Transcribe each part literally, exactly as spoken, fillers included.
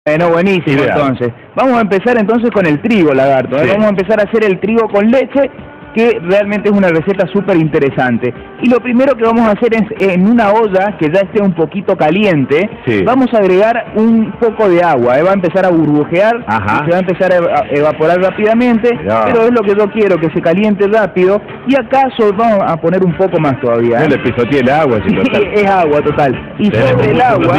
Bueno, buenísimo. Ideal. Entonces. Vamos a empezar entonces con el trigo, Lagarto. ¿eh? Sí. Vamos a empezar a hacer el trigo con leche, que realmente es una receta súper interesante. Y lo primero que vamos a hacer es, en una olla que ya esté un poquito caliente, sí. vamos a agregar un poco de agua, ¿eh? Va a empezar a burbujear, y se va a empezar a evaporar rápidamente, ya. Pero es lo que yo quiero, que se caliente rápido, y acaso vamos a poner un poco más todavía. ¿eh? No le pisoteé el agua. Si sí, es agua total. Y Tenemos sobre el agua,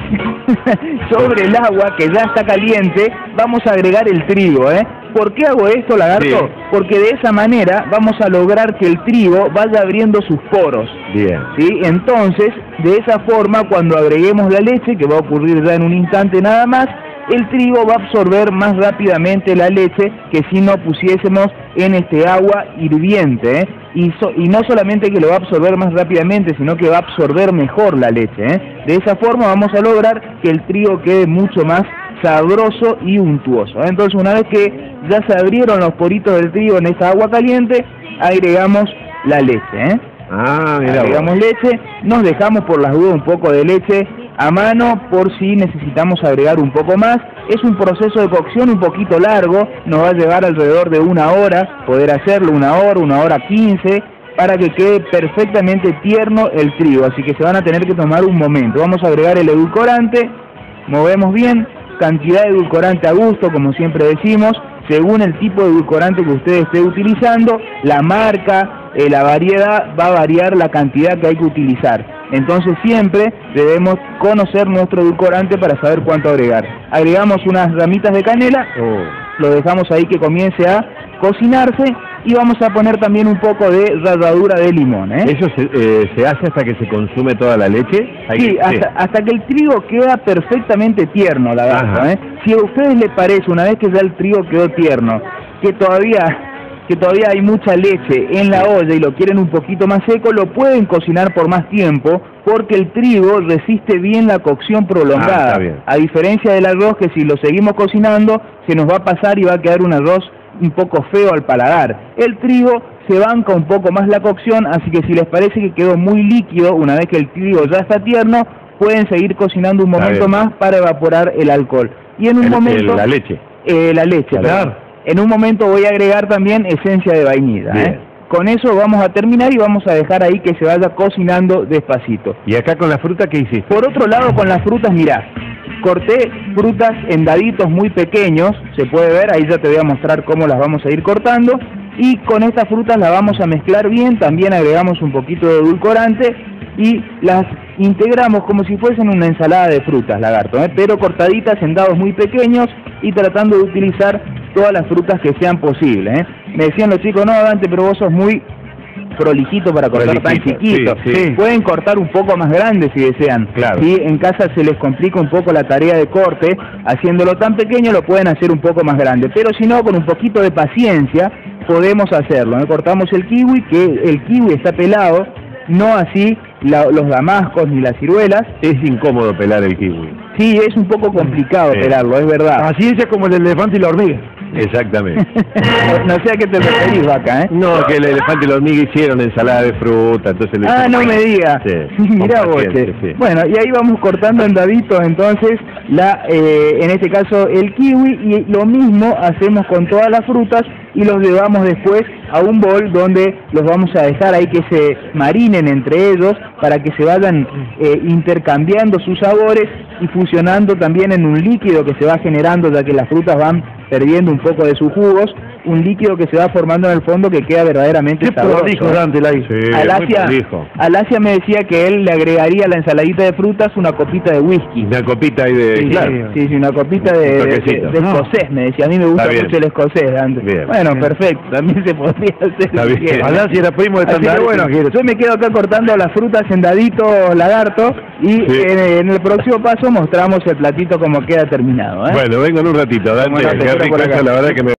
sobre el agua que ya está caliente, vamos a agregar el trigo, ¿eh? ¿Por qué hago esto, Lagarto? Sí. Porque de esa manera vamos a lograr que el trigo vaya abriendo sus poros. Bien. ¿Sí? Entonces, de esa forma, cuando agreguemos la leche, que va a ocurrir ya en un instante nada más, el trigo va a absorber más rápidamente la leche que si no pusiésemos en este agua hirviente, ¿eh? Y, so, y no solamente que lo va a absorber más rápidamente, sino que va a absorber mejor la leche, ¿eh? De esa forma vamos a lograr que el trigo quede mucho más sabroso y untuoso. Entonces, una vez que ya se abrieron los poritos del trigo en esta agua caliente, agregamos la leche, ¿eh? Ah, mira. Agregamos vos. leche, nos dejamos por las dudas un poco de leche a mano por si necesitamos agregar un poco más. Es un proceso de cocción un poquito largo, nos va a llevar alrededor de una hora poder hacerlo, una hora, una hora quince, para que quede perfectamente tierno el trigo, así que se van a tener que tomar un momento. Vamos a agregar el edulcorante, movemos bien, cantidad de edulcorante a gusto, como siempre decimos, según el tipo de edulcorante que usted esté utilizando, la marca, eh, la variedad, va a variar la cantidad que hay que utilizar. Entonces siempre debemos conocer nuestro edulcorante para saber cuánto agregar. Agregamos unas ramitas de canela, oh. lo dejamos ahí que comience a cocinarse, y vamos a poner también un poco de ralladura de limón, ¿eh? ¿Eso se, eh, se hace hasta que se consume toda la leche? Sí, que, hasta, sí, hasta que el trigo queda perfectamente tierno, Lagarto, ¿eh? Si a ustedes les parece, una vez que ya el trigo quedó tierno, que todavía... que todavía hay mucha leche en la olla y lo quieren un poquito más seco, lo pueden cocinar por más tiempo, porque el trigo resiste bien la cocción prolongada. Ah, a diferencia del arroz, que si lo seguimos cocinando, se nos va a pasar y va a quedar un arroz un poco feo al paladar. El trigo se banca un poco más la cocción, así que si les parece que quedó muy líquido, una vez que el trigo ya está tierno, pueden seguir cocinando un momento más para evaporar el alcohol. Y en un el, momento... El, la leche. Eh, la leche, claro. En un momento voy a agregar también esencia de vainilla, ¿eh? Con eso vamos a terminar y vamos a dejar ahí que se vaya cocinando despacito. ¿Y acá con la fruta qué hiciste? Por otro lado, con las frutas, mirá, corté frutas en daditos muy pequeños, se puede ver, ahí ya te voy a mostrar cómo las vamos a ir cortando, y con estas frutas las vamos a mezclar bien, también agregamos un poquito de edulcorante y las integramos como si fuesen una ensalada de frutas, Lagarto, ¿eh? Pero cortaditas en dados muy pequeños y tratando de utilizar todas las frutas que sean posibles, ¿eh? Me decían los chicos, no, Dante, pero vos sos muy prolijito para cortar tan chiquito. Sí, sí. Pueden cortar un poco más grande si desean. Claro. Si en casa se les complica un poco la tarea de corte, haciéndolo tan pequeño lo pueden hacer un poco más grande. Pero si no, con un poquito de paciencia podemos hacerlo, ¿eh? Cortamos el kiwi, que el kiwi está pelado, no así la, los damascos ni las ciruelas. Es incómodo pelar el kiwi. Sí, es un poco complicado sí. pelarlo, es verdad. Así es como el elefante y la hormiga. Exactamente. No sé a qué te referís, Vaca, ¿eh? No, que el elefante y la hormiga hicieron ensalada de fruta, entonces... Ah, no me digas. Sí, mirá vos, sí. Bueno, y ahí vamos cortando en daditos, entonces, la, eh, en este caso, el kiwi, y lo mismo hacemos con todas las frutas, y los llevamos después a un bol donde los vamos a dejar ahí que se marinen entre ellos, para que se vayan eh, intercambiando sus sabores, y fusionando también en un líquido que se va generando, ya que las frutas van perdiendo un poco de sus jugos, un líquido que se va formando en el fondo que queda verdaderamente ¿Qué sabroso. Dijo Dante, la sí, Alasia, Alasia me decía que él le agregaría a la ensaladita de frutas una copita de whisky. Una copita ahí de... Sí, claro. sí, sí, una copita de, de, de, de escocés, me decía. A mí me gusta mucho el escocés, Dante. Bien. Bueno, perfecto, también se podría hacer. Está bien. Alasia era primo de Tandar. Bueno, yo me quedo acá cortando las frutas en daditos, Lagarto, y sí. en, en el próximo paso mostramos el platito como queda terminado, ¿eh? Bueno, vengo en un ratito, Dante, qué rico eso, la verdad que me...